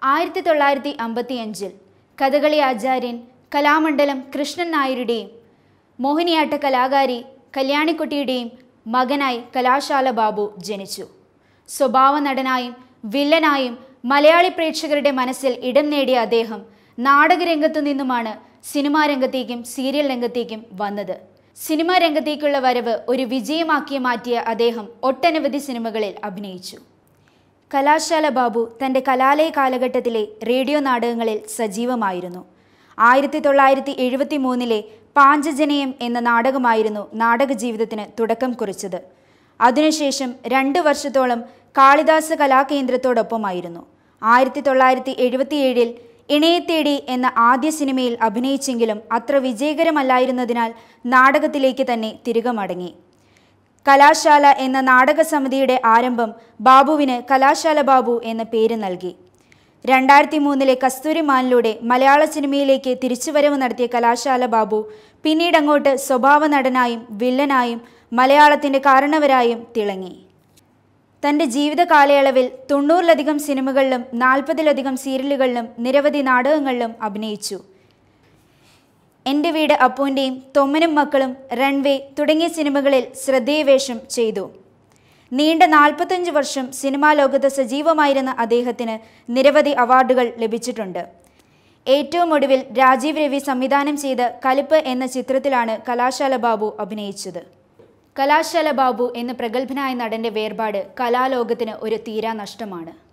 1955 കഥകളി ആചാര്യൻ കലാമണ്ഡലം കൃഷ്ണൻ നായരുടെയും മോഹിനിയാട്ട കലാകാരി കല്യാണിക്കുട്ടിയുടെയും മകനായി കലാശാല ബാബു ജനിച്ചു. സ്വഭാവ നടനായും വില്ലനായും മലയാളി പ്രേക്ഷകരുടെ മനസ്സിൽ ഇടം നേടിയ അദ്ദേഹം നാടകരംഗത്തു നിന്നുമാണ് സിനിമാ രംഗത്തേക്കും സീരിയൽ രംഗത്തേക്കും വന്നത്. സിനിമാ രംഗത്തേക്കുള്ള വരവ് ഒരു വിജയമാക്കി മാറ്റിയ അദ്ദേഹം ഒട്ടനവധി സിനിമകളിൽ അഭിനയിച്ചു. കലാശാല ബാബു തൻ്റെ കലാലയ കാലഘട്ടത്തിലെ റേഡിയോ നാടകങ്ങളിൽ സജീവമായിരുന്നു. 1973 പാഞ്ചജനയം എന്ന നാടകമായിരുന്നു നാടക ജീവിതത്തിന് തുടക്കം കുറിച്ചത്. അതിനുശേഷം 2 വർഷത്തോളം കാളിദാസ കലാകേന്ദ്രത്തോടൊപ്പമായിരുന്നു. 1977 ഇണയെത്തേടി എന്ന ആദ്യ സിനിമയിൽ അഭിനയിച്ചെങ്കിലും അത്ര വിജയകരമല്ലായിരുന്നതിനാൽ നാടകത്തിലേക്ക് തന്നെ തിരികെ മടങ്ങി. കലാശാല എന്ന നാടക സമിതിയുടെ ആരംഭം ബാബുവിന് കലാശാല ബാബു എന്ന പേര് നൽകി. 2003 കസ്തൂരിമാനിലൂടെ മലയാള സിനിമയിലേക്ക് തിരിച്ചുവരവ് നടത്തിയ കലാശാല ബാബു പിന്നീടങ്ങോട്ട് സ്വഭാവ നടനായും വില്ലനായും മലയാളത്തിൻ്റെ കാരണവരായും തിളങ്ങി. തൻ്റെ ജീവിത കാലയളവിൽ 90-ലധികം സിനിമകളിലും 40-ലധികം സീരിയലുകളിലും നിരവധി നാടകങ്ങളിലും അഭിനയിച്ചു. എൻ്റെ വീട് അപ്പൂൻ്റെയും തൊമ്മനും മക്കളും, റൺവേ തുടങ്ങിയ സിനിമകളിൽ ശ്രദ്ധേയ വേഷം ചെയ്തു. നീണ്ട 45 വർഷം സിനിമാ ലോകത്ത് സജീവമായിരുന്ന അദ്ദേഹത്തിന് നിരവധി അവാർഡുകൾ ലഭിച്ചിട്ടുണ്ട്. ഏറ്റവും ഒടുവിൽ രാജീവ് രവി സംവിധാനം ചെയ്ത കലിപ്പ് എന്ന ചിത്രത്തിലാണ് കലാശാല ബാബു അഭിനയിച്ചത്. കലാശാല ബാബു എന്ന പ്രഗത്ഭനായ നടൻ്റെ വേർപാട് കലാലോകത്തിന് ഒരു തീരാനഷ്ടമാണ്.